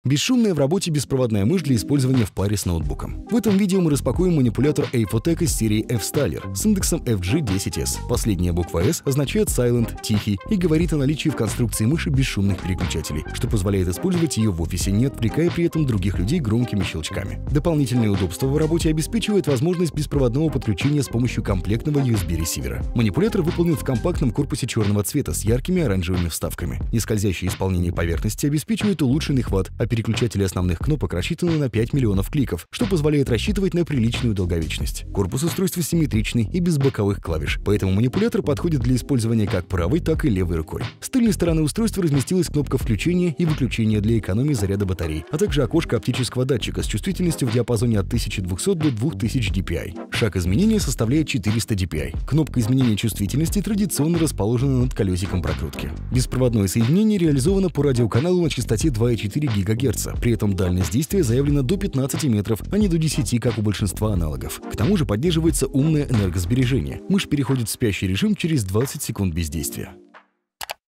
Бесшумная в работе беспроводная мышь для использования в паре с ноутбуком. В этом видео мы распакуем манипулятор Aphotech из серии F-Styler с индексом FG10S. Последняя буква S означает Silent, тихий, и говорит о наличии в конструкции мыши бесшумных переключателей, что позволяет использовать ее в офисе, не отвлекая при этом других людей громкими щелчками. Дополнительное удобство в работе обеспечивает возможность беспроводного подключения с помощью комплектного USB-ресивера. Манипулятор выполнен в компактном корпусе черного цвета с яркими оранжевыми вставками. Нескользящее исполнение поверхности обеспечивает улучшенный хват, а переключатели основных кнопок рассчитаны на 5 миллионов кликов, что позволяет рассчитывать на приличную долговечность. Корпус устройства симметричный и без боковых клавиш, поэтому манипулятор подходит для использования как правой, так и левой рукой. С тыльной стороны устройства разместилась кнопка включения и выключения для экономии заряда батарей, а также окошко оптического датчика с чувствительностью в диапазоне от 1200 до 2000 dpi. Шаг изменения составляет 400 dpi. Кнопка изменения чувствительности традиционно расположена над колесиком прокрутки. Беспроводное соединение реализовано по радиоканалу на частоте 2,4 ГГц, при этом дальность действия заявлена до 15 метров, а не до 10, как у большинства аналогов. К тому же поддерживается умное энергосбережение. Мышь переходит в спящий режим через 20 секунд бездействия.